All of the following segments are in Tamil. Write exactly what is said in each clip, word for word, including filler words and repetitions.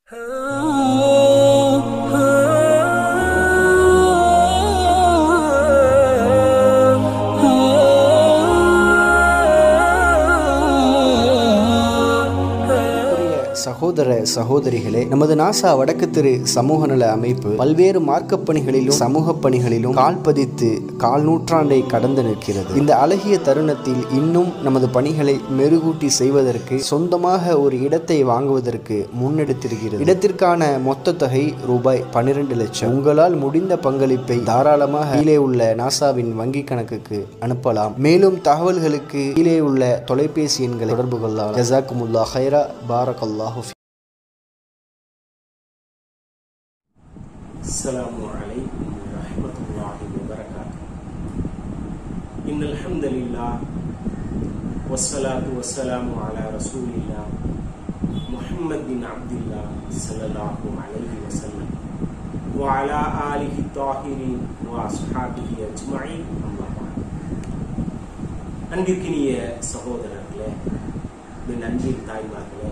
சகோதர சகோதரிகளே, நமது நாசா வடக்கு திரு சமூக நல அமைப்பு பல்வேறு மார்க்கப் பணிகளிலும் சமூக பணிகளிலும் கால் பதித்து கால் நூற்றாண்டை கடந்து நிற்கிறது. இந்த அழகிய தருணத்தில் இன்னும் நமது பணிகளை மெருகூட்டி செய்வதற்கு சொந்தமாக ஒரு இடத்தை வாங்குவதற்கு முன்னெடுத்திருக்கிறது. இடத்திற்கான மொத்த தொகை ரூபாய் பன்னிரண்டு லட்சம். உங்களால் முடிந்த பங்களிப்பை தாராளமாக கீழே உள்ள நாசாவின் வங்கி கணக்குக்கு அனுப்பலாம். மேலும் தகவல்களுக்கு கீழே உள்ள தொலைபேசி எண்களை தொடர்பு கொள்ளலாம். ஜஸாக்குமுல்லாஹ் ஹைரா, பாரக்கல்லாஹு. அஸ்ஸலாமு அலைக்கும் வரஹ்மத்துல்லாஹி வபரகாத்துஹு. இன்னல் ஹம்தலில்லாஹ் வஸ்ஸலாத்து வஸ்ஸலாமு அலா ரசூலில்லாஹ் முஹம்மத் பின் அப்துல்லாஹ் ஸல்லல்லாஹு அலைஹி வஸல்லம் வ அலா ஆலிஹி தாஹிரீன் வ அஸ்ஹாபிஹி அஜ்மஈன். அம்மா பஅத். அன்பிற்கினிய சகோதரர்களே, என் அன்பின் தாய்மார்களே,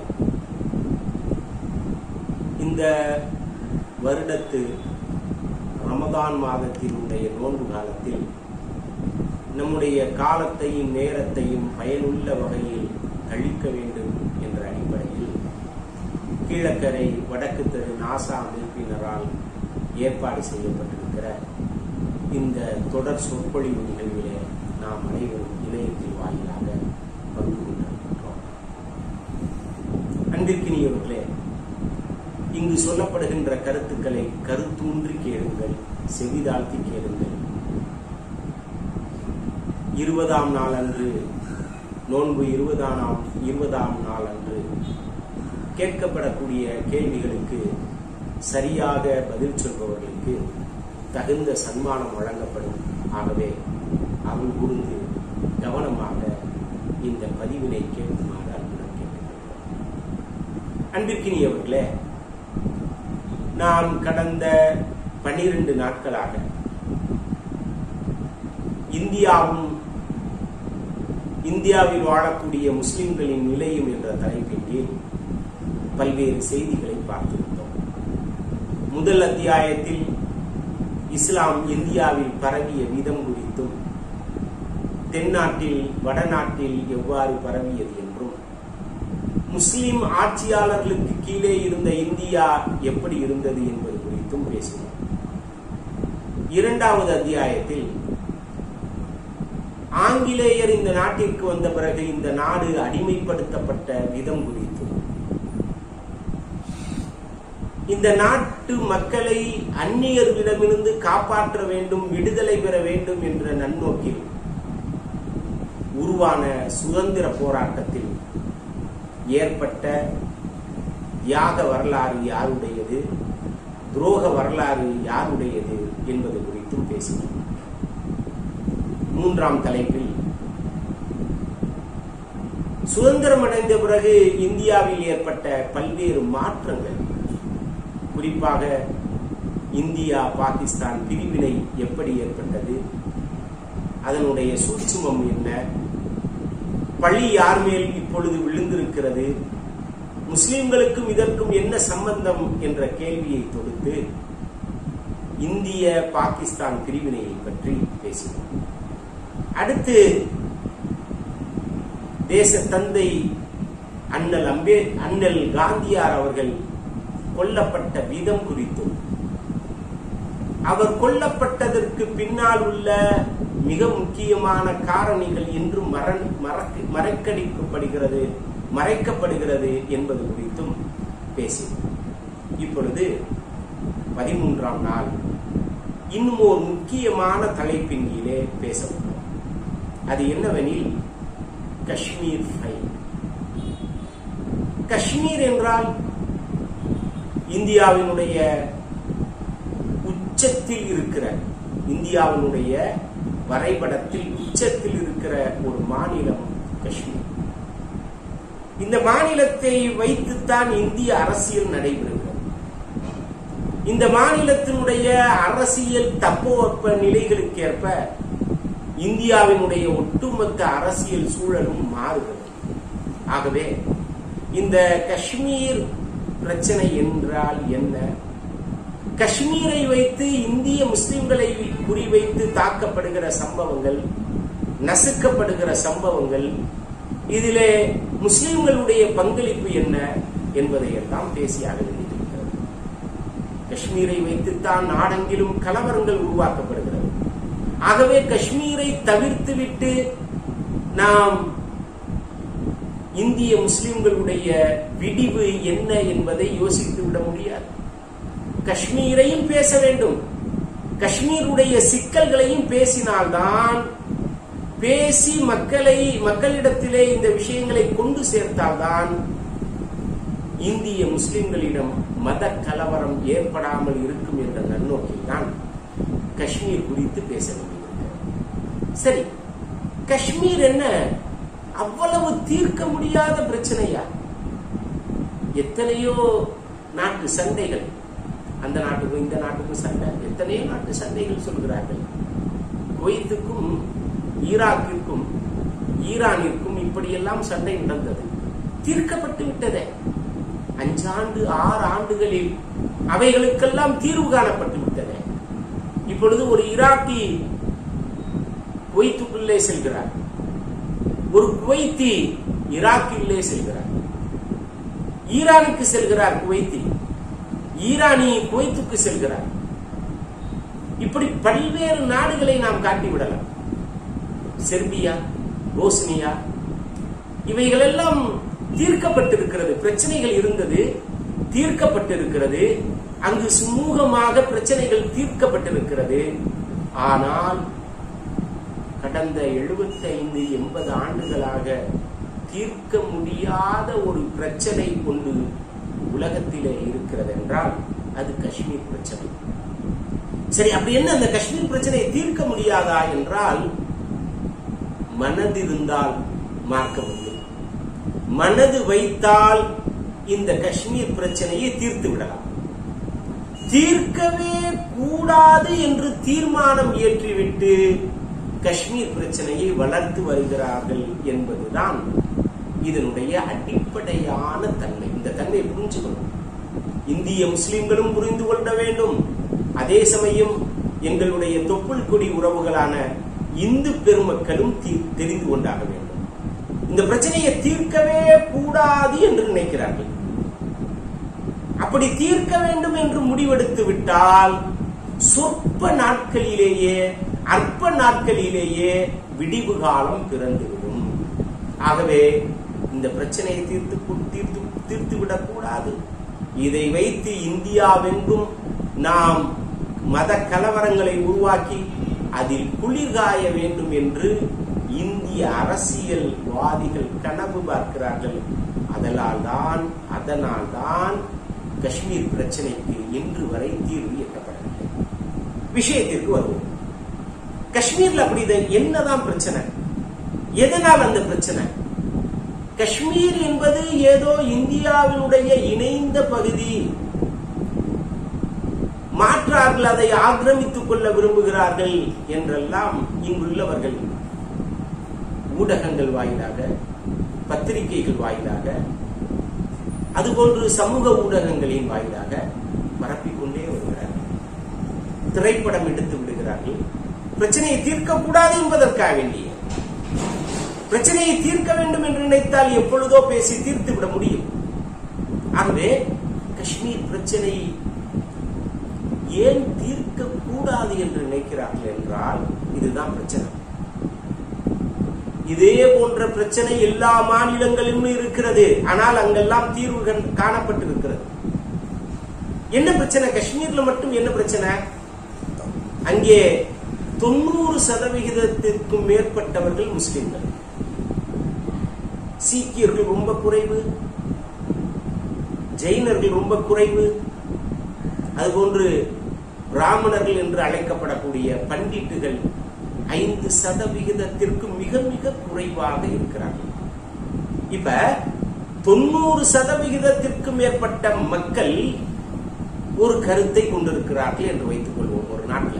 இந்த வருடத்து ரமதான் மாதத்தினுடைய நோன்பு காலத்தில் நம்முடைய காலத்தையும் நேரத்தையும் பயனுள்ள வகையில் கழிக்க வேண்டும் என்ற அடிப்படையில் கீழக்கரை வடக்கு தெரு நாசா அமைப்பினரால் ஏற்பாடு செய்யப்பட்டிருக்கிற இந்த தொடர் சொற்பொழிவு நிகழ்விலே நாம் அனைவரும் இணையத்தில் வாயிலாக பங்கு கொண்டிருக்கின்றோம். அன்பிற்கினியவர்களே, இங்கு சொல்லப்படுகின்ற கருத்துக்களை கருத்தூன்றி கேளுங்கள், செவிதாழ்த்தி கேளுங்கள். இருபதாம் நாள் அன்று நோன்பு இருபதாம் இருபதாம் நாள் அன்று கேட்கப்படக்கூடிய கேள்விகளுக்கு சரியாக பதில் சொல்பவர்களுக்கு தகுந்த சன்மானம் வழங்கப்படும். ஆகவே அருள் கூர்ந்து கவனமாக இந்த பதிவினை கேட்குமாறு அன்புடன் கேட்டுக்கொள்கிறோம். அன்பிற்கினியவர்களே, நாம் கடந்த பன்னிரண்டு நாட்களாக இந்தியாவும் இந்தியாவில் வாழக்கூடிய முஸ்லிம்களின் நிலையும் என்ற தலைப்பின் கீழ் பல்வேறு செய்திகளை பார்த்திருந்தோம். முதல் அத்தியாயத்தில் இஸ்லாம் இந்தியாவில் பரவிய விதம் குறித்தும், தென்னாட்டில் வடநாட்டில் எவ்வாறு பரவியது என்றும், முஸ்லிம் ஆட்சியாளர்களுக்கு கீழே இருந்த இந்தியா எப்படி இருந்தது என்பது குறித்தும் பேசினோம். இரண்டாவது அத்தியாயத்தில் ஆங்கிலேயர் இந்த நாட்டிற்கு வந்த பிறகு இந்த நாடு அடிமைப்படுத்தப்பட்ட விதம் குறித்தும், இந்த நாட்டு மக்களை அந்நியர்களிடமிருந்து காப்பாற்ற வேண்டும், விடுதலை பெற வேண்டும் என்ற நன்னோக்கில் உருவான சுதந்திர போராட்டத்தில் ஏற்பட்ட தியாக வரலாறு யாருடையது, துரோக வரலாறு யாருடையது என்பது குறித்தும் பேசினோம். மூன்றாம் தலைப்பில் சுதந்திரம் அடைந்த பிறகு இந்தியாவில் ஏற்பட்ட பல்வேறு மாற்றங்கள், குறிப்பாக இந்தியா பாகிஸ்தான் பிரிவினை எப்படி ஏற்பட்டது, அதனுடைய சூட்சுமம் என்ன, பழி யார் மேல் இப்பொழுது விழுந்திருக்கிறது, முஸ்லிம்களுக்கும் இதற்கும் என்ன சம்பந்தம் என்ற கேள்வியை தொடுத்து இந்திய பாகிஸ்தான் பிரிவினையை பற்றி பேசினோம். அடுத்து தேச தந்தை அண்ணல் அம்பே அண்ணல் காந்தியார் அவர்கள் கொல்லப்பட்ட விதம் குறித்தும், அவர் கொல்லப்பட்டதற்கு பின்னால் உள்ள மிக முக்கியமான காரணிகள் இன்றும் மறைக்கடிக்கப்படுகிறது மறைக்கப்படுகிறது என்பது குறித்தும் பேசினோம். இப்பொழுது பதிமூன்றாம் நாள் இன்னும் ஒரு முக்கியமான தலைப்பின் கீழே பேசப்படும். அது என்னவெனில் காஷ்மீர் ஃபைல். காஷ்மீர் என்றால் இந்தியாவினுடைய உச்சத்தில் இருக்கிற, இந்தியாவினுடைய வரைபடத்தில் உச்சத்தில் இருக்கிற ஒரு மாநிலம் காஷ்மீர். இந்த மாநிலத்தை வைத்துத்தான் இந்திய அரசியல் நடைபெறுகிறது. இந்த மாநிலத்தினுடைய அரசியல் தப்போவெப்ப நிலைகளுக்கு ஏற்ப இந்தியாவினுடைய ஒட்டுமொத்த அரசியல் சூழலும் மாறுகிறது. ஆகவே இந்த காஷ்மீர் பிரச்சனை என்றால் என்ன? காஷ்மீரை வைத்து இந்திய முஸ்லிம்களை குறிவைத்து தாக்கப்படுகிற சம்பவங்கள், நசுக்கப்படுகிற சம்பவங்கள், இதிலே முஸ்லிம்களுடைய பங்களிப்பு என்ன என்பதை எல்லாம் பேசியாக வேண்டியிருக்கிறது. காஷ்மீரை வைத்துத்தான் நாடெங்கிலும் கலவரங்கள் உருவாக்கப்படுகிறது. ஆகவே காஷ்மீரை தவிர்த்து விட்டு நாம் இந்திய முஸ்லிம்களுடைய விடிவு என்ன என்பதை யோசித்து விட முடியாது. காஷ்மீரையும் பேச வேண்டும், காஷ்மீருடைய சிக்கல்களையும் பேசினால்தான், பேசி மக்களை மக்களிடத்திலே இந்த விஷயங்களை கொண்டு சேர்த்தால்தான் இந்திய முஸ்லிம்களிடம் மத கலவரம் ஏற்படாமல் இருக்கும் என்ற நன்னோக்கில் தான் காஷ்மீர் குறித்து பேச வேண்டியிருக்கிறது. சரி, காஷ்மீர் என்ன அவ்வளவு தீர்க்க முடியாத பிரச்சனையா? எத்தனையோ நாட்டு சண்டைகள், அந்த நாட்டுக்கும் இந்த நாட்டுக்கும் சண்டை, எத்தனையோ நாட்டு சண்டைகள் சொல்கிறார்கள். குவைத்துக்கும் ஈராக்கிற்கும் ஈரானிற்கும் இப்படியெல்லாம் சண்டை நடந்தது, தீர்க்கப்பட்டு விட்டதே. அஞ்சாண்டு ஆறு ஆண்டுகளில் அவைகளுக்கெல்லாம் தீர்வு காணப்பட்டு விட்டது. இப்பொழுது ஒரு ஈராக்கி குவைத்துக்குள்ளே செல்கிறார், ஒரு குவைத்தி ஈராக்கிலே செல்கிறார், ஈரானுக்கு செல்கிறார் குவைத்தி, ஈரானி குவைத்துக்கு செல்கிறார். இப்படி பல்வேறு நாடுகளை நாம் காட்டிவிடலாம். செர்பியா, போஸ்னியா, இவைகளெல்லாம் தீர்க்கப்பட்டிருக்கிறது. பிரச்சனைகள் இருந்தது, தீர்க்கப்பட்டிருக்கிறது. அங்கு சுமூகமாக பிரச்சனைகள் தீர்க்கப்பட்டிருக்கிறது. ஆனால் கடந்த எழுபத்தி ஐந்து எண்பது ஆண்டுகளாக தீர்க்க முடியாத ஒரு பிரச்சனை கொண்டு உலகத்திலே இருக்கிறது என்றால் அது காஷ்மீர் பிரச்சனை. சரி, அப்படி என்ன அந்த காஷ்மீர் பிரச்சனையை தீர்க்க முடியாதா என்றால், மனதிருந்தால் மார்க்க முடியும். மனது வைத்தால் இந்த காஷ்மீர் பிரச்சனையை தீர்த்து விடலாம். தீர்க்கவே கூடாது என்று தீர்மானம் இயற்றிவிட்டு காஷ்மீர் பிரச்சனையை வளர்த்து வருகிறார்கள் என்பதுதான் இதனுடைய அடிப்படையான தன்மை. இந்த தன்மையை புரிஞ்சுக்கணும். இந்திய முஸ்லிம்களும் புரிந்து கொள்ள வேண்டும். அதே சமயம் எங்களுடைய தொப்புள் கொடி உறவுகளான இந்து பெருமக்களும் தெரிந்து கொண்டாக வேண்டும். இந்த பிரச்சனையை தீர்க்கவே கூடாது என்று நினைக்கிறார்கள். அப்படி தீர்க்க வேண்டும் என்று முடிவெடுத்து விட்டால் சொற்ப நாட்களிலேயே, அற்ப நாட்களிலேயே விடிவு காலம் பிறந்துவிடும். ஆகவே இந்த பிரச்சனையை தீர்த்து தீர்த்து தீர்த்து விடக்கூடாது. இதை வைத்து இந்தியாவெங்கும் நாம் மத கலவரங்களை உருவாக்கி அதில் குளிர்காய வேண்டும் என்று இந்திய அரசியல்வாதிகள் கனவு பார்க்கிறார்கள். அதனால் தான் அதனால் தான் காஷ்மீர் பிரச்சனைக்கு இன்று வரை தீர்வு எட்டப்படவில்லை. விஷயத்திற்கு வருவோம். காஷ்மீர்ல அப்படி என்னதான் பிரச்சனை? எதனால் அந்த பிரச்சனை? காஷ்மீர் என்பது ஏதோ இந்தியாவினுடைய இணைந்த பகுதி, மாற்றார்கள் அதை ஆக்கிரமித்துக் கொள்ள விரும்புகிறார்கள் என்றெல்லாம் இங்குள்ளவர்கள் ஊடகங்கள் வாயிலாக, பத்திரிகைகள் வாயிலாக, அதுபோன்று சமூக ஊடகங்களின் வாயிலாக பரப்பிக்கொண்டே வருகிறார்கள். திரைப்படம் எடுத்து விடுகிறார்கள். பிரச்சனையை தீர்க்கக்கூடாது என்பதற்காக வேண்டிய, பிரச்சனையை தீர்க்க வேண்டும் என்று நினைத்தால் எப்பொழுதோ பேசி தீர்த்து விட முடியும். ஆகவே காஷ்மீர் பிரச்சனை ஏன் தீர்க்க கூடாது என்று நினைக்கிறார்கள் என்றால் இதுதான் பிரச்சனை. இதே போன்ற பிரச்சனை எல்லா மாநிலங்களிலும் இருக்கிறது. ஆனால் அங்கெல்லாம் தீர்வு காணப்பட்டிருக்கிறது. என்ன பிரச்சனை? காஷ்மீர்ல மட்டும் என்ன பிரச்சனை? அங்கே தொண்ணூறு சதவிகிதத்திற்கும் மேற்பட்டவர்கள் முஸ்லிம்கள். சீக்கியர்கள் ரொம்ப குறைவு, ஜெயினர்கள் ரொம்ப குறைவு, அதுபோன்று பிராமணர்கள் என்று அழைக்கப்படக்கூடிய பண்டிட்டுகள் ஐந்து சதவிகிதத்திற்கு மிக மிக குறைவாக இருக்கிறார்கள். இப்ப தொண்ணூறு சதவிகிதத்திற்கு மேற்பட்ட மக்கள் ஒரு கருத்தை கொண்டிருக்கிறார்கள் என்று வைத்துக் கொள்வோம் ஒரு நாட்டில்.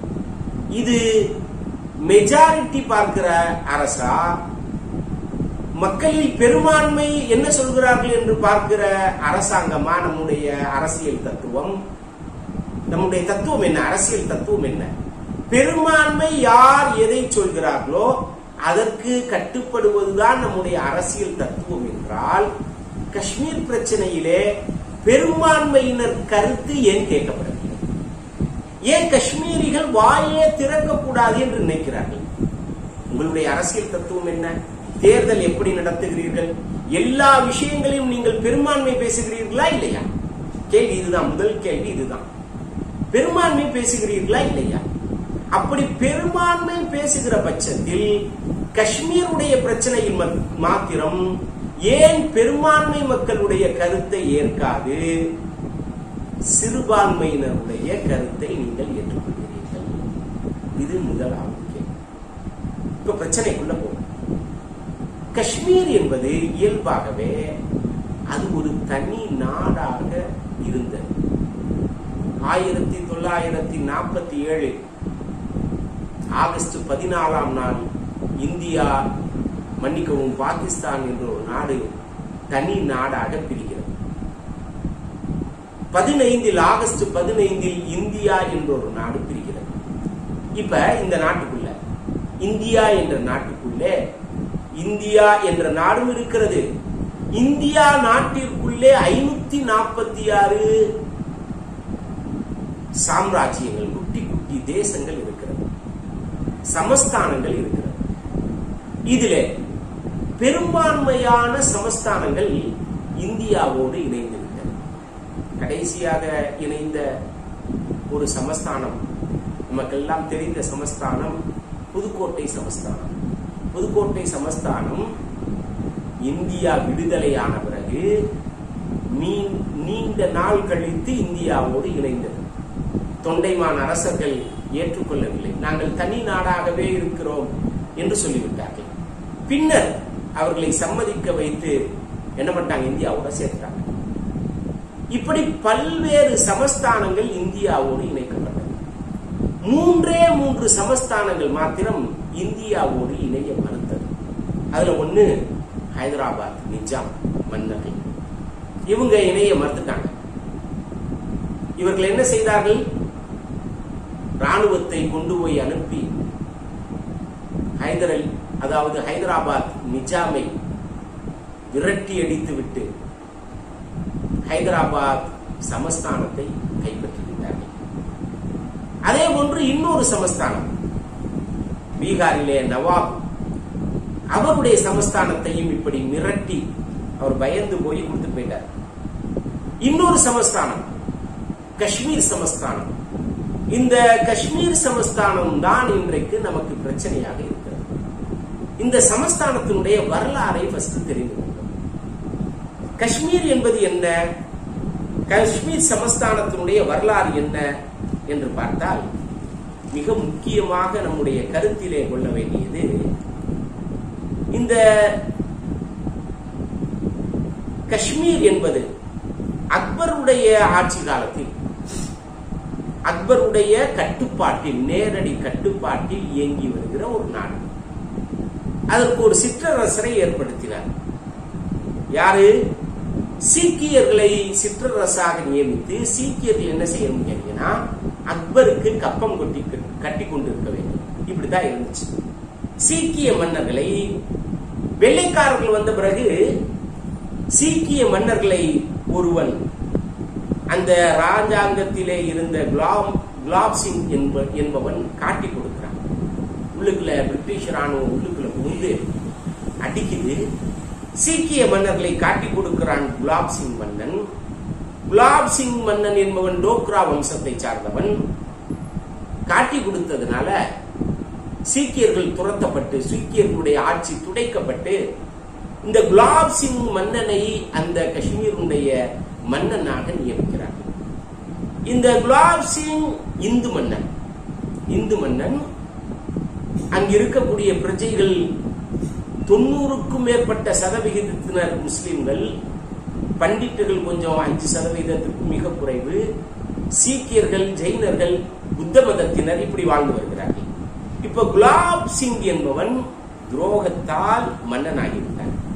இது மெஜாரிட்டி பார்க்கிற அரசா மக்களில் பெரும்பான்மை என்ன சொல்கிறார்கள் என்று பார்க்கிற அரசாங்கமா நம்முடைய அரசியல் தத்துவம்? நம்முடைய தத்துவம் என்ன? அரசியல் தத்துவம் என்ன? பெரும்பான்மை யார் எதை சொல்கிறார்களோ அதற்கு கட்டுப்படுவதுதான் நம்முடைய அரசியல் தத்துவம் என்றால், காஷ்மீர் பிரச்சனையிலே பெரும்பான்மையினர் கருத்து ஏன் கேட்கப்படவில்லை? ஏன் காஷ்மீரிகள் வாயே திறக்கக்கூடாது என்று நினைக்கிறார்கள்? உங்களுடைய அரசியல் தத்துவம் என்ன? தேர்தல் எப்படி நடத்துகிறீர்கள்? எல்லா விஷயங்களையும் நீங்கள் பெரும்பான்மை பேசுகிறீர்களா இல்லையா? கேள்வி இதுதான். முதல் கேள்வி இதுதான். பெரும்பான்மை பேசுகிறீர்களா இல்லையா? அப்படி பெரும்பான்மை பேசுகிற பட்சத்தில் காஷ்மீருடைய பிரச்சனையில் மாத்திரம் ஏன் பெரும்பான்மை மக்களுடைய கருத்தை ஏற்காது சிறுபான்மையினருடைய கருத்தை நீங்கள் ஏற்றுக்கொள்கிறீர்கள்? இது முதலாவது கேள்வி. இப்ப பிரச்சனைக்குள்ள போகும். காஷ்மீர் என்பது இயல்பாகவே அது ஒரு தனி நாடாக இருந்தது. ஆயிரத்தி தொள்ளாயிரத்தி நாற்பத்தி ஏழு ஆகஸ்ட் பதினாலாம் நாள் இந்தியா, மன்னிக்கவும், பாகிஸ்தான் என்ற ஒரு நாடு தனி நாடாக பிரிக்கிறது. பதினைந்தில் ஆகஸ்ட் பதினைந்தில் இந்தியா என்ற ஒரு நாடு பிரிக்கிறது. இப்ப இந்த நாட்டுக்குள்ள, இந்தியா என்ற நாட்டுக்குள்ளே இந்தியா என்ற நாடும் இருக்கிறது. இந்தியா நாட்டிற்குள்ளே ஐநூத்தி நாற்பத்தி ஆறு சாம்ராஜ்யங்கள், குட்டி குட்டி தேசங்கள் இருக்கிறது, சமஸ்தானங்கள் இருக்கிறது. இதிலே பெரும்பான்மையான சமஸ்தானங்கள் இந்தியாவோடு இணைந்து விட்டன. கடைசியாக இணைந்த ஒரு சமஸ்தானம், நமக்கெல்லாம் தெரிந்த சமஸ்தானம் புதுக்கோட்டை சமஸ்தானம். புதுக்கோட்டை சமஸ்தானம் இந்தியா விடுதலையான பிறகு நீண்ட நாள் கழித்து இந்தியாவோடு இணைந்தது. தொண்டைமான் அரசர்கள் ஏற்றுக்கொள்ளவில்லை. நாங்கள் தனி நாடாகவே இருக்கிறோம் என்று சொல்லிவிட்டார்கள். பின்னர் அவர்களை சம்மதிக்க வைத்து என்ன பண்ணிட்டாங்க? இந்தியாவோட சேர்த்தாங்க. இப்படி பல்வேறு சமஸ்தானங்கள் இந்தியாவோடு இணைக்கப்பட்டது. மூன்றே மூன்று சமஸ்தானங்கள் மாத்திரம் இந்தியாவோடு இணைய மறுத்தது. அதுல ஒண்ணு ஹைதராபாத் நிஜாம் மன்னர்கள். இவங்க இணைய மறுத்துட்டாங்க. இவர்கள் என்ன செய்தார்கள்? ராணுவத்தை கொண்டு போய் அனுப்பி ஹைதரல் அதாவது ஹைதராபாத் நிஜாமை விரட்டி அடித்து விட்டு ஹைதராபாத் சமஸ்தானத்தை கைப்பற்றிவிட்டார்கள். அதே போன்று இன்னொரு சமஸ்தானம் பீகாரிலே நவாப், அவருடைய சமஸ்தானத்தையும் இப்படி மிரட்டி அவர் பயந்து போய் கொடுத்து போயிட்டார். இன்னொரு சமஸ்தானம் காஷ்மீர் சமஸ்தானம். இந்த காஷ்மீர் சமஸ்தானம் தான் இன்றைக்கு நமக்கு பிரச்சனையாக இருக்கிறது. இந்த சமஸ்தானத்தினுடைய வரலாறை ஃபர்ஸ்ட் தெரிந்து கொள்ளும். காஷ்மீர் என்பது என்ன? காஷ்மீர் சமஸ்தானத்தினுடைய வரலாறு என்ன என்று பார்த்தால், மிக முக்கியமாக நம்முடைய கருத்திலே கொள்ள வேண்டியது, இந்த காஷ்மீர் என்பது அக்பருடைய ஆட்சி காலத்தில், அக்பருடைய கட்டுப்பாட்டில், நேரடி கட்டுப்பாட்டில் இயங்கி வருகிற ஒரு நாடு. அதற்கு ஒரு சிற்றரசரை ஏற்படுத்தினார். யாரு? சீக்கியர்களை சிற்றரசாக நியமித்து, சீக்கியர்கள் என்ன செய்யணும் கேட்டீங்கன்னா, அக்பருக்கு கப்பம் கொட்டி கட்டி கொண்டு இருக்க வேண்டும். இப்படித்தான் இருந்துச்சு. சீக்கிய மன்னர்களை, வெள்ளைக்காரர்கள் வந்த பிறகு சீக்கிய மன்னர்களை ஒருவன் அந்த ராஜாங்கத்திலே இருந்த குலாம் குலாப் சிங் என்பவன் காட்டி கொடுக்கிறான். உள்ளுக்குள்ள பிரிட்டிஷ் ராணுவம் உள்ளுக்குள்ள புகுந்து அடிக்குது. சீக்கிய மன்னர்களை காட்டி கொடுக்கிறான் குலாப் சிங் மன்னன். குலாப் சிங் மன்னன் என்பவன் டோக்ரா வம்சத்தை சார்ந்தவன். காட்டி கொடுத்ததுனால சீக்கியர்கள் துரத்தப்பட்டு, சீக்கியர்களுடைய ஆட்சி துடைக்கப்பட்டு, இந்த குலாப் சிங் மன்னனை அந்த காஷ்மீருடைய மன்னனாக நியமிக்கிறார். இந்த குலாப் சிங் இந்து மன்னன். இந்து மன்னன் அங்கு இருக்கக்கூடிய பிரஜைகள் தொண்ணூறுக்கும் மேற்பட்ட சதவிகிதத்தினர் முஸ்லிம்கள், பண்டிட்டுகள் கொஞ்சம் அஞ்சு சதவீதத்திற்கு மிக குறைவு, சீக்கியர்கள், ஜெயினர்கள், புத்த மதத்தினர் இப்படி வாழ்ந்து வருகிறார்கள். இப்ப குலாப் சிங் என்பவன் துரோகத்தால் மன்னனாகிவிட்டார்.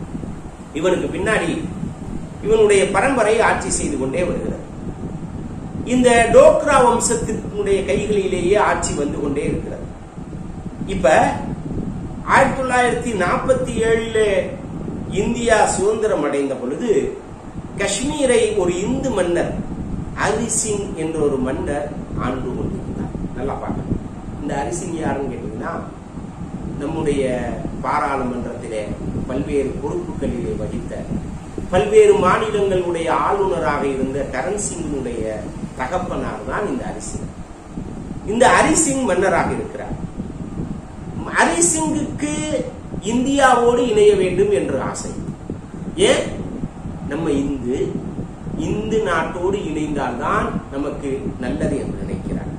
இவனுக்கு பின்னாடி இவனுடைய பரம்பரை ஆட்சி செய்து கொண்டே வருகிறது. இந்த டோக்ரா வம்சத்தினுடைய கைகளிலேயே ஆட்சி வந்து கொண்டே இருக்கிறது. இப்ப ஆயிரத்தி தொள்ளாயிரத்தி நாற்பத்தி ஏழுல இந்தியா சுதந்திரம் அடைந்த பொழுது காஷ்மீரை ஒரு இந்து மன்னர் ஹரிசிங் என்ற ஒரு மன்னர் ஆண்டு கொண்டிருந்தார். நல்லா பார்க்கணும். இந்த ஹரிசிங் யாருன்னு கேட்டீங்கன்னா, நம்முடைய பாராளுமன்றத்திலே பல்வேறு பொறுப்புகளிலே வகித்த, பல்வேறு மாநிலங்களுடைய ஆளுநராக இருந்த கரண் சிங்கினுடைய தகப்பனார் தான் இந்த ஹரிசிங். இந்த ஹரிசிங் மன்னராக இருக்கிறார். ஹரிசிங்குக்கு இந்தியாவோடு இணைய வேண்டும் என்ற ஆசை. ஏன்? நம்ம இந்து இந்து நாட்டோடு இணைந்தால்தான் நமக்கு நல்லது என்று நினைக்கிறார்.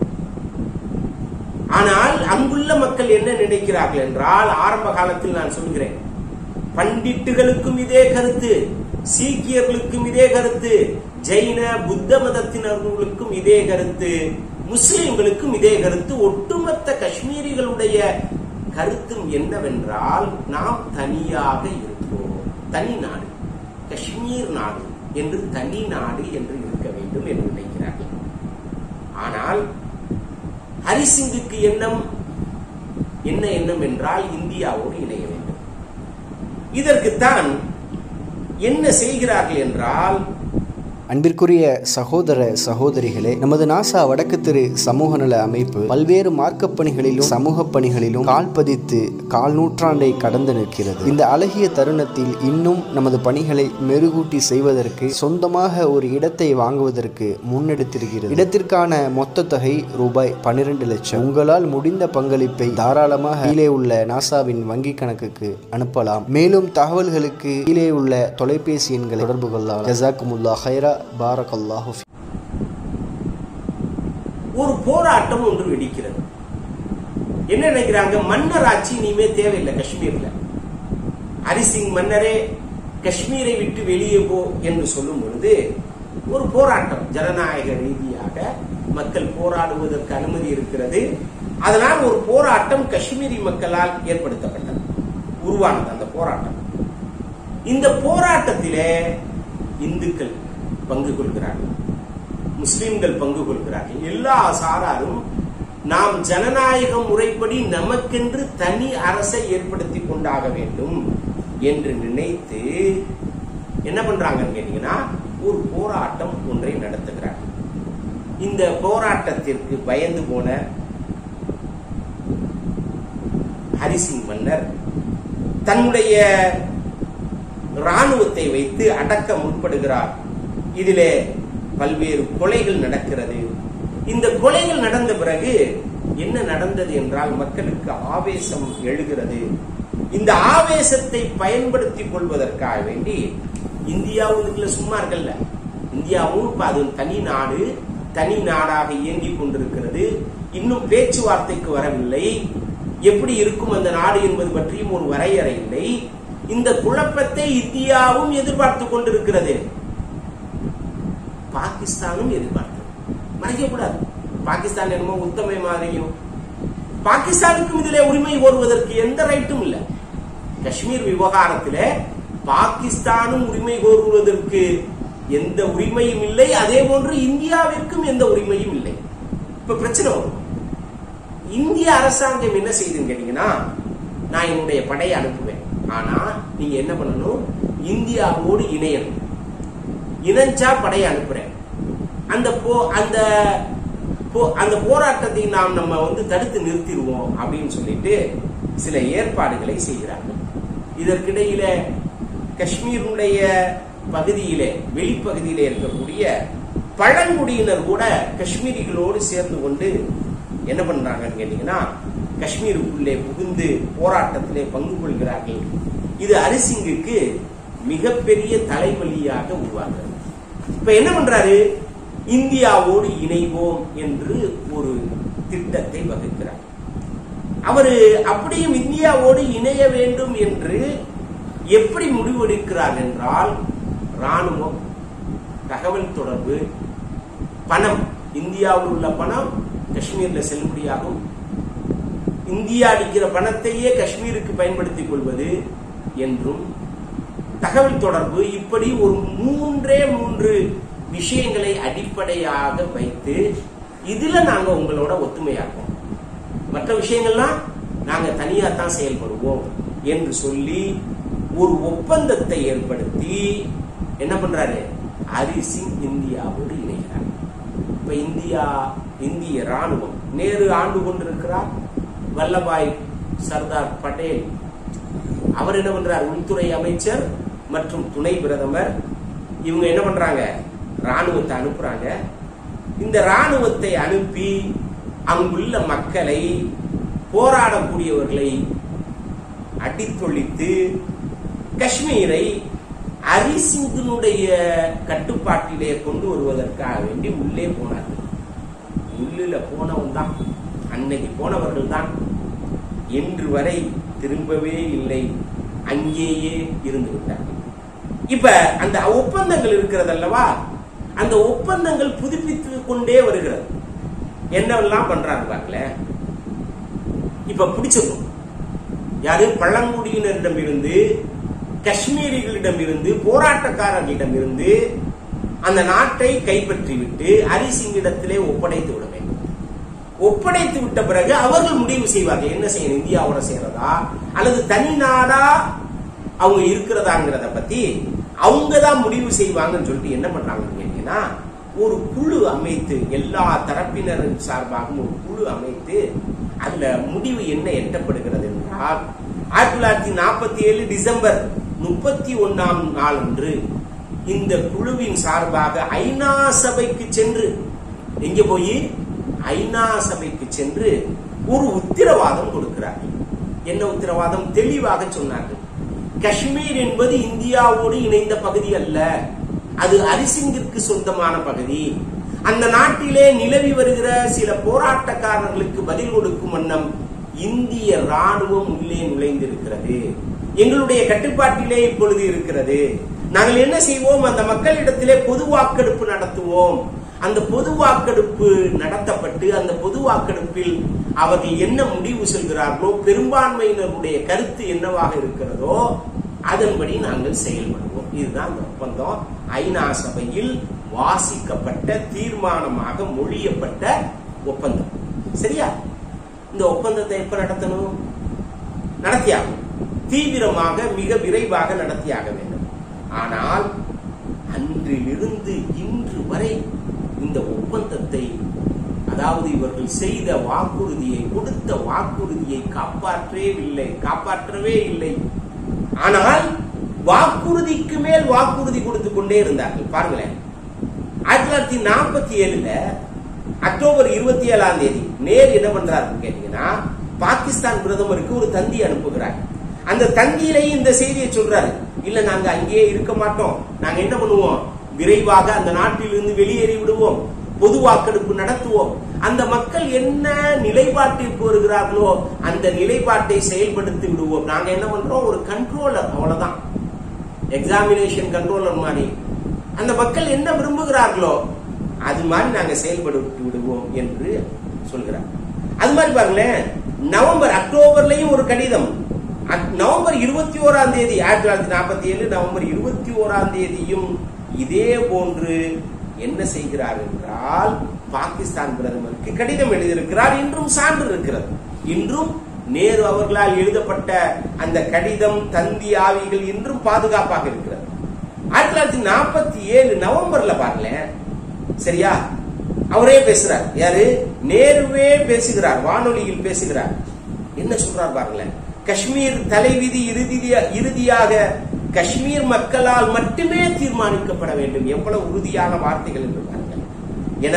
ஆனால் அங்குள்ள மக்கள் என்ன நினைக்கிறார்கள் என்றால், ஆரம்ப காலத்தில் நான் சொல்கிறேன், பண்டிட்டுகளுக்கும் இதே கருத்து, சீக்கியர்களுக்கும் இதே கருத்து, ஜெயின புத்த மதத்தினர்களுக்கும் இதே கருத்து, முஸ்லிம்களுக்கும் இதே கருத்து, ஒட்டுமொத்த காஷ்மீரிகளுடைய கருத்தும் என்னவென்றால், நாம் தனியாக இருப்போம், தனி நாடு, காஷ்மீர் நாடு என்று தனி நாடு என்று இருக்க வேண்டும் என்று நினைக்கிறார்கள். ஆனால் ஹரிசிங்குக்கு எண்ணம் என்ன எண்ணம் என்றால், இந்தியாவோடு இணைய வேண்டும். இதற்குத்தான் என்ன செய்கிறார்கள் என்றால், அன்பிற்குரிய சகோதர சகோதரிகளே, நமது நாசா வடக்கு திரு சமூக நல அமைப்பு பல்வேறு மார்க்கப் பணிகளிலும் சமூக பணிகளிலும் கால் பதித்து கால் நூற்றாண்டை கடந்து நிற்கிறது. இந்த அழகிய தருணத்தில் இன்னும் நமது பணிகளை மெருகூட்டி செய்வதற்கு சொந்தமாக ஒரு இடத்தை வாங்குவதற்கு முன்னெடுத்திருக்கிறது. இடத்திற்கான மொத்த தொகை ரூபாய் பன்னிரண்டு லட்சம். உங்களால் முடிந்த பங்களிப்பை தாராளமாக கீழே உள்ள நாசாவின் வங்கி கணக்குக்கு அனுப்பலாம். மேலும் தகவல்களுக்கு கீழே உள்ள தொலைபேசி எண்களை தொடர்பு கொள்ளலாம். ஜஸாக்குமுல்லாஹ் ஹைரா. பாரக்கல்லாஹு ஃபீ. ஒரு போராட்டம் ஒன்று வெடிக்கிறது. என்ன நினைக்கிறாங்க? மன்னர் ஆட்சி இனிமே தேவையில்லை காஷ்மீர்ல. ஹரிசிங் மன்னரே காஷ்மீரை விட்டு வெளியே போ என்று சொல்லும் பொழுது ஒரு போராட்டம், ஜனநாயக ரீதியாக மக்கள் போராடுவதற்கு அனுமதி இருக்கிறது. அதனால் ஒரு போராட்டம் காஷ்மீரி மக்களால் ஏற்படுத்தப்பட்டது, உருவானது அந்த போராட்டம். இந்த போராட்டத்திலே இந்துக்கள் பங்கு கொள்கிறார்கள், முஸ்லிம்கள் பங்கு கொள்கிறார்கள். எல்லா சாராரும் நாம் ஜனநாயக முறைப்படி நமக்கென்று தனி அரசை ஏற்படுத்தி கொண்டாக வேண்டும் என்று நினைத்து என்ன பண்றாங்கன்னு கேட்டீங்கன்னா, ஒரு போராட்டம் ஒன்றை நடத்துகிறார்கள். இந்த போராட்டத்திற்கு பயந்து போன ஹரிசிங் மன்னர் தன்னுடைய ராணுவத்தை வைத்து அடக்க முற்படுகிறார். இதிலே பல்வேறு கொலைகள் நடக்கிறது. இந்த கொலைகள் நடந்த பிறகு என்ன நடந்தது என்றால், மக்களுக்கு ஆவேசம் எழுகிறது. இந்த ஆவேசத்தை பயன்படுத்திக் கொள்வதற்காக வேண்டி இந்தியாவும் இதுல சும்மா இருக்கல்ல, இந்தியாவும் இப்ப அது தனி நாடு, தனி நாடாக இயங்கிக் கொண்டிருக்கிறது. இன்னும் பேச்சுவார்த்தைக்கு வரவில்லை. எப்படி இருக்கும் அந்த நாடு என்பது பற்றியும் ஒரு வரையறை இல்லை. இந்த குழப்பத்தை இந்தியாவும் எதிர்பார்த்து கொண்டிருக்கிறது, பாகிஸ்தானும் எதிர்பார்த்தது. மறைக்கக்கூடாது, பாகிஸ்தான் என்னமோ உத்தமை மாதிரியும், பாகிஸ்தானுக்கும் இதிலே உரிமை கோருவதற்கு எந்த ரைட்டும் இல்லை. காஷ்மீர் விவகாரத்திலே பாகிஸ்தானும் உரிமை கோருவதற்கு எந்த உரிமையும் இல்லை. அதே போன்று இந்தியாவிற்கும் எந்த உரிமையும் இல்லை. இப்ப பிரச்சனை வரும். இந்திய அரசாங்கம் என்ன செய்யுதுன்னு கேட்டீங்கன்னா, நான் என்னுடைய படையை அனுப்புவேன், ஆனா நீங்க என்ன பண்ணணும், இந்தியாவோடு இணையணும். இணைஞ்சா படையை அனுப்புறேன். அந்த போ அந்த அந்த போராட்டத்தை நாம் நம்ம வந்து தடுத்து நிறுத்திடுவோம் அப்படின்னு சொல்லிட்டு சில ஏற்பாடுகளை செய்கிறார்கள். இதற்கிடையில காஷ்மீருடைய பகுதியிலே, வெளிப்பகுதியிலே இருக்கக்கூடிய பழங்குடியினர் கூட காஷ்மீரிகளோடு சேர்ந்து கொண்டு என்ன பண்றாங்கன்னு கேட்டீங்கன்னா, காஷ்மீருக்குள்ளே புகுந்து போராட்டத்திலே பங்கு கொள்கிறார்கள். இது ஹரிசிங்குக்கு மிகப்பெரிய தலைவலியாக உருவாகிறது. இப்ப என்ன பண்றாரு, இந்தியாவோடு இணைவோம் என்று ஒரு திட்டத்தை வகுக்கிறார். அவரு அப்படியும் இந்தியாவோடு இணைய வேண்டும் என்று எப்படி முடிவெடுக்கிறார் என்றால், ராணுவம், தகவல் தொடர்பு, பணம், இந்தியாவில் உள்ள பணம் காஷ்மீர்ல செல்லுபடியாகும், இந்தியா அளிக்கிற பணத்தையே காஷ்மீருக்கு பயன்படுத்திக் கொள்வது என்றும், தகவல் தொடர்பு, இப்படி ஒரு மூன்றே மூன்று விஷயங்களை அடிப்படையாக வைத்து இதுல நாங்க உங்களோட ஒத்துமையாக்குவோம், மற்ற விஷயங்கள்லாம் நாங்க தனியா தான் செயல்படுவோம் என்று சொல்லி ஒரு ஒப்பந்தத்தை ஏற்படுத்தி என்ன பண்றாரு, ஹரி சிங் இந்தியாவோடு இணைகிறார். இப்ப இந்தியா இந்திய ராணுவம் நேரு ஆண்டு கொண்டிருக்கிறார், வல்லபாய் சர்தார் பட்டேல் அவர் என்ன பண்றார், உள்துறை அமைச்சர் மற்றும் துணை பிரதமர், இவங்க என்ன பண்றாங்க, ராணுவத்தை அனுப்புறாங்க. இந்த ராணுவத்தை அனுப்பி அங்குள்ள மக்களை, போராடக்கூடியவர்களை அடித்தொழித்து காஷ்மீரை ஹரிசிங்கினுடைய கட்டுப்பாட்டிலே கொண்டு வருவதற்காக வேண்டி உள்ளே போனார்கள். உள்ளில போனவன் தான், அன்னைக்கு போனவர்கள் தான் என்று வரை திரும்பவே இல்லை, அங்கேயே இருந்து விட்டார்கள். இப்ப அந்த ஒப்பந்தங்கள் இருக்கிறது அல்லவா, அந்த ஒப்பந்தங்கள் புதுப்பித்து கொண்டே வருகிறது. என்னவெல்லாம் பண்றாங்க பாக்கல. இப்ப பிடிச்சிருக்கும், யாரு, பழங்குடியினரிடம் இருந்து, காஷ்மீரிகளிடம் இருந்து, போராட்டக்காரர்களிடம் இருந்து அந்த நாட்டை கைப்பற்றி விட்டு ஹரிசிங்கிடத்திலே ஒப்படைத்து விட வேண்டும். ஒப்படைத்து விட்ட பிறகு அவர்கள் முடிவு செய்வார்கள் என்ன செய்யணும், இந்தியாவோட செய்யறதா அல்லது தனி நாடா அவங்க இருக்கிறதாங்கிறத பத்தி அவங்கதான் முடிவு செய்வாங்கன்னு சொல்லிட்டு என்ன பண்றாங்கன்னு கேட்டீங்கன்னா, ஒரு குழு அமைத்து எல்லா தரப்பினரின் சார்பாகவும் ஒரு குழு அமைத்து அதுல முடிவு என்ன எட்டப்படுகிறது என்றால், ஆயிரத்தி தொள்ளாயிரத்தி நாற்பத்தி ஏழு டிசம்பர் முப்பத்தி ஒன்னாம் நாள் அன்று இந்த குழுவின் சார்பாக ஐநா சபைக்கு சென்று, எங்க போய் ஐநா சபைக்கு சென்று ஒரு உத்தரவாதம் கொடுக்கிறார்கள். என்ன உத்தரவாதம், தெளிவாக சொன்னார்கள், காஷ்மீர் என்பது இந்தியாவோடு இணைந்த பகுதி அல்ல, அது ஹரிசிங்கிற்கு சொந்தமான பகுதி. அந்த நாட்டிலே நிலவி வருகிற சில போராட்டக்காரர்களுக்கு பதில் கொடுக்கும் வண்ணம் இந்திய ராணுவம் உள்ளே நுழைந்திருக்கிறது, எங்களுடைய கட்டுப்பாட்டிலே இப்பொழுது இருக்கிறது. நாங்கள் என்ன செய்வோம், அந்த மக்களிடத்திலே பொது வாக்கெடுப்பு நடத்துவோம். அந்த பொது வாக்கெடுப்பு நடத்தப்பட்டு அந்த பொது வாக்கெடுப்பில் அவர்கள் என்ன முடிவு சொல்கிறார்களோ, பெரும்பான்மையினருடைய கருத்து என்னவாக இருக்கிறதோ அதன்படி நாங்கள் செயல்படுவோம். இதுதான் அந்த ஒப்பந்தம். ஐநா சபையில் வாசிக்கப்பட்ட, தீர்மானமாக மொழியப்பட்ட ஒப்பந்தம். சரியா? இந்த ஒப்பந்தத்தை எப்ப நடத்தணும், நடத்தியாகும், தீவிரமாக மிக விரைவாக நடத்தியாக வேண்டும். ஆனால் அன்றிலிருந்து இன்று வரை இந்த ஒப்பந்தத்தை, அதாவது இவர்கள் செய்த வாக்குறுதியை, கொடுத்த வாக்குறுதியை காப்பாற்றவே காப்பாற்றவே இல்லை. ஆனால் வாக்குறுதிக்கு மேல் வாக்குறுதி கொடுத்து கொண்டே இருந்தார்கள். பாருங்களேன், ஆயிரத்தி தொள்ளாயிரத்தி நாற்பத்தி ஏழுல அக்டோபர் இருபத்தி ஏழாம் தேதி நேரு என்ன பண்றாருன்னு கேட்டீங்கன்னா, பாகிஸ்தான் பிரதமருக்கு ஒரு தந்தி அனுப்புகிறார். அந்த தந்தியிலேயே இந்த செய்தியை சொல்றாரு, இல்ல நாங்க அங்கேயே இருக்க மாட்டோம், நாங்க என்ன பண்ணுவோம், விரைவாக அந்த நாட்டில் இருந்து வெளியேறி விடுவோம், பொது வாக்கெடுப்பு நடத்துவோம், அந்த மக்கள் என்ன நிலைப்பாட்டிற்கு வருகிறார்களோ அந்த நிலைப்பாட்டை செயல்படுத்தி விடுவோம். நாங்க என்ன பண்றோம், ஒரு கண்ட்ரோலர், அவ்வளவுதான், எக்ஸாமினேஷன் கண்ட்ரோலர் மாதிரி. அந்த மக்கள் என்ன விரும்புகிறார்களோ அது மாதிரி நாங்க செயல்படுத்தி விடுவோம் என்று சொல்கிறார். அது மாதிரி பாருங்களேன், நவம்பர் அக்டோபர்லயும் ஒரு கடிதம், நவம்பர் இருபத்தி ஓராம் தேதி ஆயிரத்தி தொள்ளாயிரத்தி நாற்பத்தி ஏழு நவம்பர் இருபத்தி ஓராம் தேதியும் இதே போன்று என்ன செய்கிறார் என்றால், பாகிஸ்தான் பிரதமருக்கு கடிதம் எழுதியிருக்கிறார். இன்றும் சான்று இருக்கிறது. இன்றும் நேரு அவர்களால் எழுதப்பட்ட அந்த கடிதம், தந்தி ஆவிகள் இன்றும் பாதுகாப்பாக இருக்கிறது. ஆயிரத்தி தொள்ளாயிரத்தி நாற்பத்தி ஏழு நவம்பர்ல பாருங்களேன், சரியா, அவரே பேசுறார். யாரு, நேருவே பேசுகிறார், வானொலியில் பேசுகிறார். என்ன சொல்றார் பாருங்களேன், காஷ்மீர் தலைவிதி இறுதியாக காஷ்மீர் மக்களால் மட்டுமே தீர்மானிக்கப்பட வேண்டும். எவ்வளவு உறுதியான வார்த்தைகள் என்று பாருங்கள். என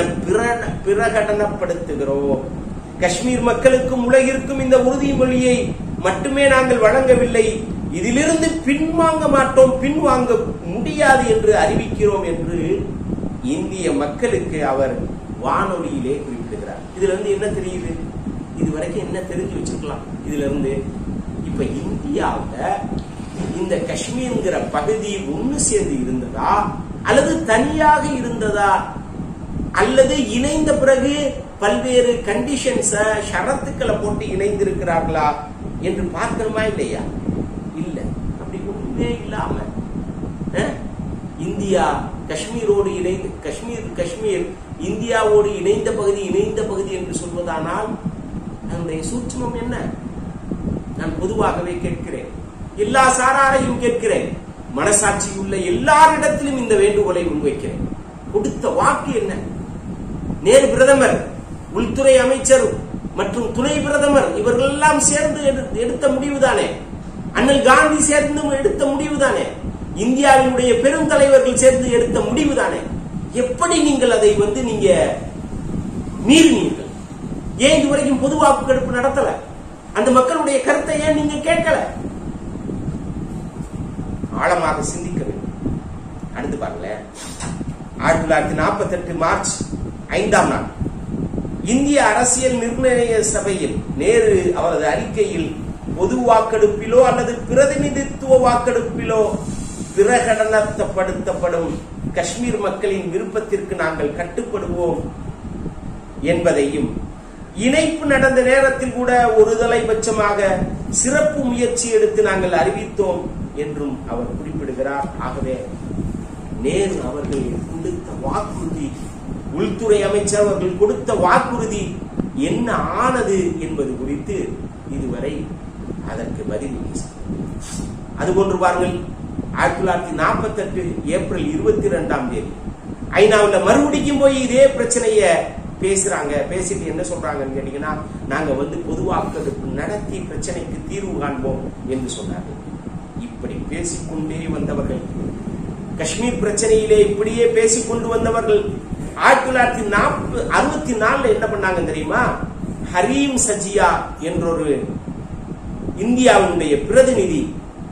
பிரகடனப்படுத்துகிறோம். காஷ்மீர் மக்களுக்கும் உலகிற்கும் இந்த உறுதிமொழியை மட்டுமே நாங்கள் வழங்கவில்லை, இதிலிருந்து பின்வாங்க மாட்டோம், பின்வாங்க முடியாது என்று அறிவிக்கிறோம் என்று இந்திய மக்களுக்கு அவர் வானொலியிலே குறிப்பிடுகிறார். இதுல இருந்து என்ன தெரியுது, இதுவரைக்கும் என்ன தெரிஞ்சு வச்சிருக்கலாம் இதுல இருந்து, இப்ப இந்தியாவுல இந்த காஷ்மீர்ங்கிற பகுதி ஒண்ணு சேர்ந்து இருந்ததா அல்லது தனியாக இருந்ததா அல்லது இணைந்த பிறகு பல்வேறு கண்டிஷன்ஸ் ஷரத்துக்களை போட்டு இணைந்திருக்கிறார்களா என்று பார்க்கணுமா இல்லையா? இல்ல, அப்படி ஒண்ணுமே இல்லாம இந்தியா காஷ்மீரோடு இணைந்து காஷ்மீர் காஷ்மீர் இந்தியாவோடு இணைந்த பகுதி இணைந்த பகுதி என்று சொல்வதானால் அதனுடைய சூட்சுமம் என்ன? நான் பொதுவாகவே கேட்கிறேன், எல்லா சாராரையும் கேட்கிறேன், மனசாட்சி உள்ள எல்லாரிடத்திலும் இந்த வேண்டுகோளை முன்வைக்கிறேன். கொடுத்த வாக்கு என்ன? நேரு பிரதமர், உள்துறை அமைச்சர் மற்றும் துணை பிரதமர் இவர்கள் எல்லாம் சேர்ந்து எடுத்த முடிவுதானே? அண்ணல் காந்தி சேர்ந்து எடுத்த முடிவுதானே? இந்தியாவினுடைய பெருந்தலைவர்கள் சேர்ந்து எடுத்த முடிவுதானே? எப்படி நீங்கள் அதை வந்து நீங்க மீறினீர்கள்? ஏன் இதுவரைக்கும் பொது வாக்கெடுப்பு நடத்தல? அந்த மக்களுடைய கருத்தை ஏன் நீங்க கேட்கல? ஆழமாக சிந்திக்க வேண்டும். அடுத்து பாருங்களேன், ஆயிரத்தி தொள்ளாயிரத்தி நாற்பத்தி எட்டு மார்ச் ஐந்தாம் நாள் இந்திய அரசியல் நிர்ணய சபையில் நேரு அவரது அறிக்கையில் பொது வாக்கெடுப்பிலோ அல்லது பிரதிநிதித்துவ வாக்கெடுப்பிலோ பிரகடனப்படுத்தப்படும் காஷ்மீர் மக்களின் விருப்பத்திற்கு நாங்கள் கட்டுப்படுவோம் என்பதையும், இணைப்பு நடந்த நேரத்தில் கூட ஒரு தலைபட்சமாக சிறப்பு முயற்சி எடுத்து நாங்கள் அறிவித்தோம் என்றும் அவர் குறிப்பிடுகிறார். ஆகவே நேரு அவர்கள் கொடுத்த வாக்குறுதி, உள்துறை அமைச்சர் அவர்கள் கொடுத்த வாக்குறுதி என்ன ஆனது என்பது குறித்து இதுவரை அதற்கு பதில். அதுபோன்று பாருங்கள், ஆயிரத்தி தொள்ளாயிரத்தி நாற்பத்தி எட்டு ஏப்ரல் இருபத்தி இரண்டாம் தேதி ஐநாவில் மறுபடிக்கும் போய் இதே பிரச்சனைய பேசுறாங்க. பேசிட்டு என்ன சொல்றாங்கன்னு கேட்டீங்கன்னா, நாங்க வந்து பொது வாக்கெடுப்பு நடத்தி பிரச்சனைக்கு தீர்வு காண்போம் என்று சொன்னார்கள். இப்படி பேசிக்கொண்டே வந்தவர்கள், காஷ்மீர் பிரச்சனையிலே இப்படியே பேசிக்கொண்டு வந்தவர்கள் ஆயிரத்தி தொள்ளாயிரத்தி நாற்பது அறுபத்தி நாலுல என்ன பண்ணாங்க தெரியுமா? ஹரீம் சஜியா என்றொரு இந்தியாவுடைய பிரதிநிதி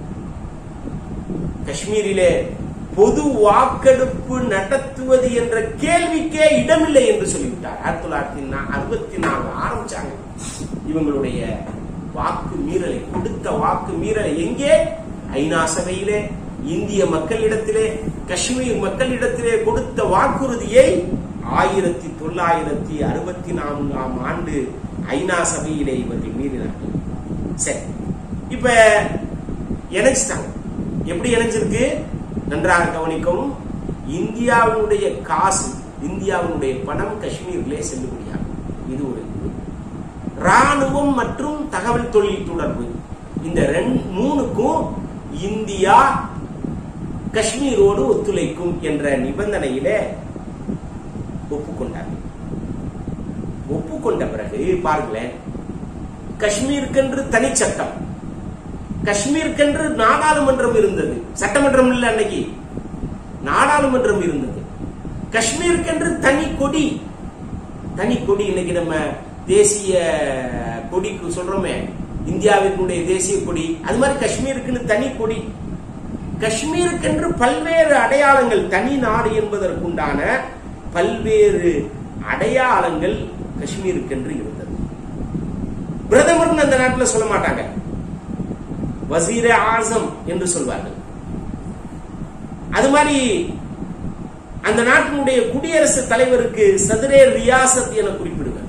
காஷ்மீரிலே பொது வாக்கெடுப்பு நடத்துவது என்ற கேள்விக்கே இடமில்லை என்று சொல்லிவிட்டார். ஆயிரத்தி தொள்ளாயிரத்தி அறுபத்தி நாலு ஆரம்பிச்சாங்க இவங்களுடைய வாக்கு மீறலை, கொடுத்த வாக்கு மீறலை. எங்கே? ஐநா சபையிலே, இந்திய மக்களிடத்திலே, காஷ்மீர் மக்களிடத்திலே கொடுத்த வாக்குறுதியை ஆயிரத்தி தொள்ளாயிரத்தி அறுபத்தி நான்காம் ஆண்டு ஐநா சபையிலே இவர்கள் மீறினார்கள். சரி, இப்ப இணைச்சிட்டாங்க. எப்படி இணைஞ்சிருக்கு? நன்றாக கவனிக்கவும். இந்தியாவினுடைய காசு, இந்தியாவினுடைய பணம் காஷ்மீரிலே செல்லுபடியாகும். இது ஒரு ராணுவம் மற்றும் தகவல் தொழில் தொடர்பு, இந்த ரெண்டு மூணுக்கும் இந்தியா காஷ்மீரோடு ஒத்துழைக்கும் என்ற நிபந்தனையிலே ஒப்புக்கொண்டார். ஒப்புக்கொண்ட பிறகு பாருங்களேன், காஷ்மீருக்கென்று தனி சட்டம், காஷ்மீருக்கென்று நாடாளுமன்றம் இருந்தது. சட்டமன்றம் இல்ல, அன்னைக்கு நாடாளுமன்றம் இருந்தது. காஷ்மீருக்கென்று தனி கொடி, தனி கொடி. இன்னைக்கு நம்ம தேசிய கொடிக்கு சொல்றோமே, இந்தியாவினுடைய தேசிய கொடி, அது மாதிரி காஷ்மீருக்குன்னு தனி கொடி. காஷ்மீருக்கென்று பல்வேறு அடையாளங்கள், தனி நாடு என்பதற்குண்டான பல்வேறு அடையாளங்கள் காஷ்மீருக்கென்று இருந்தது. பிரதமர் அந்த நாட்டில் சொல்ல மாட்டாங்க, வசீரே ஆசம் என்று சொல்வார்கள். அது மாதிரி அந்த நாட்டினுடைய குடியரசுத் தலைவருக்கு சதுரே ரியாசத் என குறிப்பிடுவார்.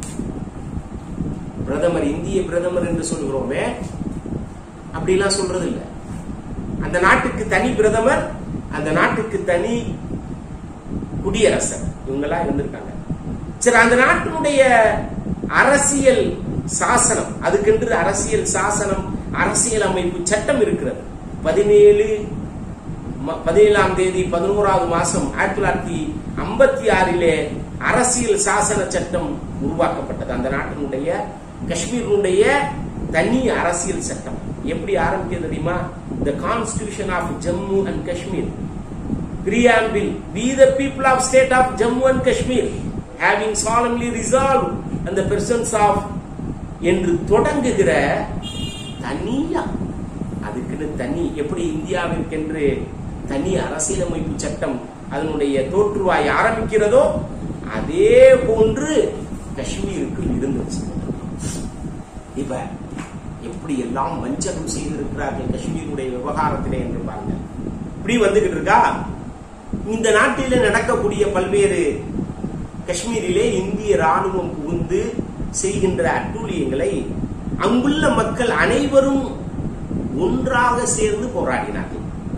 பிரதமர், இந்திய பிரதமர் என்று சொல்கிறோமே, அப்படிலாம் சொல்றது இல்லை. அந்த நாட்டுக்கு தனி பிரதமர், அந்த நாட்டுக்கு தனி குடியரசர், இவங்கெல்லாம் இருந்திருக்காங்க. சரி, அந்த நாட்டினுடைய அரசியல் சாசனம், அதுக்கென்று அரசியல் சாசனம், அரசியல் அமைப்பு சட்டம் இருக்கிறது. பதினேழு பதினேழாம் தேதி பதினோராவது மாசம் ஆயிரத்தி தொள்ளாயிரத்தி ஐம்பத்தி ஆறிலே அரசியல் சாசன சட்டம் உருவாக்கப்பட்டது. அந்த நாட்டினுடைய காஷ்மீருடைய தனி அரசியல் சட்டம் எப்படி ஆரம்பிக்கிறது தெரியுமா? The Constitution of Jammu and Kashmir. Preamble: We the people of state of Jammu and Kashmir, having solemnly resolved and the persons of என்று தொடங்குகிற தனியா, அதுக்குன்னு தனி, எப்படி இந்தியாவிற்கென்று தனி அரசியலமைப்பு சட்டம் அதனுடைய தோற்றுவாய் ஆரம்பிக்கிறதோ அதே போன்று காஷ்மீருக்கு இருந்துச்சு. இப்ப எப்படி எல்லாம் வஞ்சகம் செய்திருக்கிறார்கள் காஷ்மீருடைய விவகாரத்திலே என்று பாருங்க. இப்படி வந்துகிட்டு இருக்கா. இந்த நாட்டிலே நடக்கக்கூடிய பல்வேறு, காஷ்மீரிலே இந்திய ராணுவம் புகுந்து செய்கின்ற அட்டூழியங்களை அங்குள்ள மக்கள் அனைவரும் ஒன்றாக சேர்ந்து போராடினார்கள்.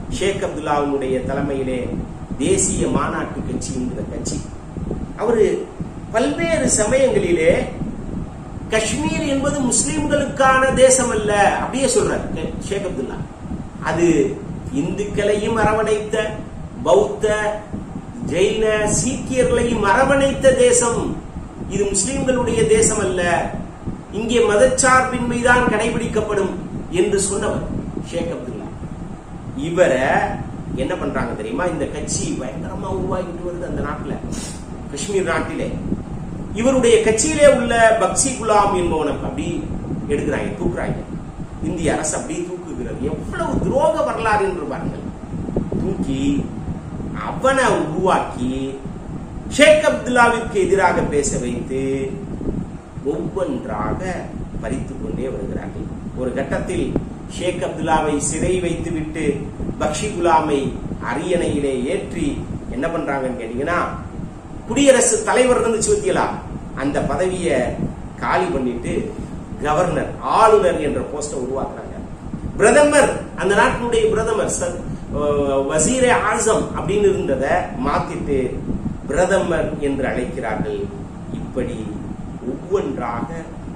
ஷேக் அப்துல்லாவுடைய தலைமையிலே தேசிய மாநாட்டு கட்சிங்கிற கட்சி. அவரு பல்வேறு சமயங்களிலே காஷ்மீர் என்பது முஸ்லிம்களுக்கான தேசம் அல்ல அப்படியே சொல்றாரு ஷேக் அப்துல்லா. அது இந்துக்களையும் அரவணைத்த, பௌத்த, ஜெயின, சீக்கியர்களையும் அரவணைத்த தேசம். இது முஸ்லிம்களுடைய தேசம் அல்ல, இங்கே மதச்சார்பின்மைதான் கடைபிடிக்கப்படும் என்று சொன்னவர் ஷேக் அப்துல்லா. இவரை என்ன பண்றாங்க தெரியுமா? இந்த கட்சி பயங்கரமா உருவாகிட்டு வருது அந்த நாட்டில், காஷ்மீர் நாட்டிலே. இவருடைய கட்சியிலே உள்ள பக்சி குலாம் என்பவனை அப்படி எடுக்கிறாங்க, தூக்குறாங்க. இந்திய அரசு அப்படியே தூக்குகிறது. எவ்வளவு துரோக வரலாறு என்று பாருங்கள். தூக்கி அவனை உருவாக்கி ஷேக் அப்துல்லாவிற்கு எதிராக பேச வைத்து ஒவ்வொன்றாக பறித்துக் கொண்டே வருகிறார்கள். ஒரு கட்டத்தில் ஷேக் அப்துல்லாவை சிறை வைத்து விட்டு பக்ஷி குலாமை அரியணையிலே ஏற்றி என்ன பண்றாங்கன்னு கேட்டீங்கன்னா, குடியரசு தலைவர் இருந்துச்சு பத்தியலா, அந்த பதவியை காலி பண்ணிட்டு கவர்னர், ஆளுநர் என்ற போஸ்டை உருவாக்குறாங்க. பிரதமர், அந்த நாட்டினுடைய பிரதமர் வசீரே ஆசம் அப்படின்னு இருந்ததை மாத்திட்டு பிரதமர் என்று அழைக்கிறார்கள். இப்படி ஒவ்வொன்றாக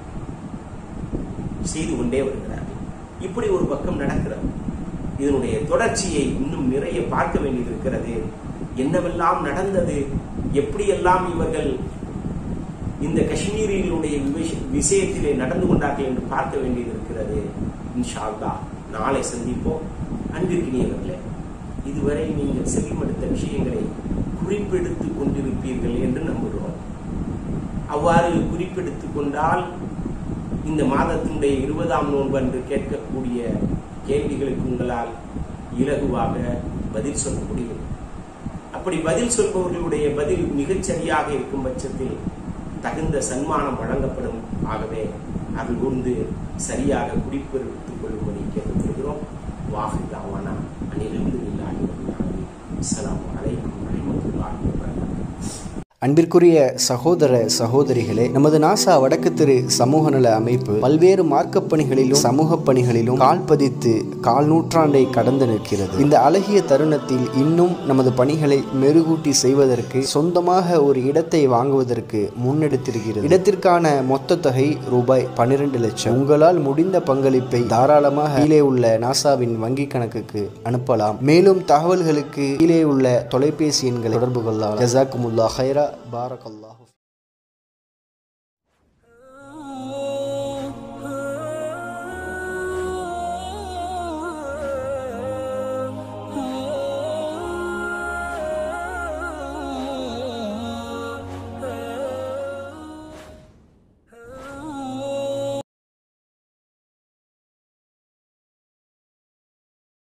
செய்து கொண்டே வருகிறார்கள். இப்படி ஒரு பக்கம் நடக்கிறது. இதனுடைய தொடர்ச்சியை இன்னும் நிறைய பார்க்க வேண்டியது இருக்கிறது. என்னவெல்லாம் நடந்தது, எப்படியெல்லாம் இவர்கள் இந்த காஷ்மீரினுடைய விஷயத்திலே நடந்து கொண்டார்கள் என்று பார்க்க வேண்டியது இருக்கிறது. இன்ஷா அல்லாஹ் நாளை சந்திப்போம். அன்பிற்கினியவர்களே, இதுவரை நீங்கள் செவிமடுத்த விஷயங்களை குறிப்பெடுத்துக் கொண்டிருப்பீர்கள் என்று நம்புகிறோம். அவ்வாறு குறிப்பெடுத்துக் கொண்டால் இந்த மாதத்தினுடைய இருபதாம் நோன்பு அன்று கேட்கக்கூடிய கேள்விகளுக்கு உங்களால் இலகுவாக பதில் சொல்ல முடியும். அப்படி பதில் சொல்பவர்களுடைய பதில் மிகச்சரியாக இருக்கும் பட்சத்தில் தகுந்த சன்மானம் வழங்கப்படும். ஆகவே அது கூர்ந்து சரியாக குறிப்பெடுத்துக் கொள்ளும்படி கேட்டுக்கொள்கிறோம். வாஹி தாவானா அனிலிருந்து இல்லாஹி வபில்லாஹி. அஸ்ஸலாமு அலைக்கும் வரஹ்மத்துல்லாஹி வபரகாத்துஹு. அன்பிற்குரிய சகோதர சகோதரிகளே, நமது நாசா வடக்கு திரு சமூக நல அமைப்பு பல்வேறு மார்க்கப் பணிகளிலும் சமூக பணிகளிலும் கால் பதித்து கால் நூற்றாண்டை கடந்து நிற்கிறது. இந்த அழகிய தருணத்தில் இன்னும் நமது பணிகளை மெருகூட்டி செய்வதற்கு சொந்தமாக ஒரு இடத்தை வாங்குவதற்கு முன்னெடுத்திருக்கிறது. இடத்திற்கான மொத்த தொகை ரூபாய் பன்னிரண்டு லட்சம். உங்களால் முடிந்த பங்களிப்பை தாராளமாக கீழே உள்ள நாசாவின் வங்கி கணக்குக்கு அனுப்பலாம். மேலும் தகவல்களுக்கு கீழே உள்ள தொலைபேசி எண்களை தொடர்பு கொள்ளலாம். ஜஸாக்குமுல்லாஹ் ஹைரா. பாரக்கல்லாஹு.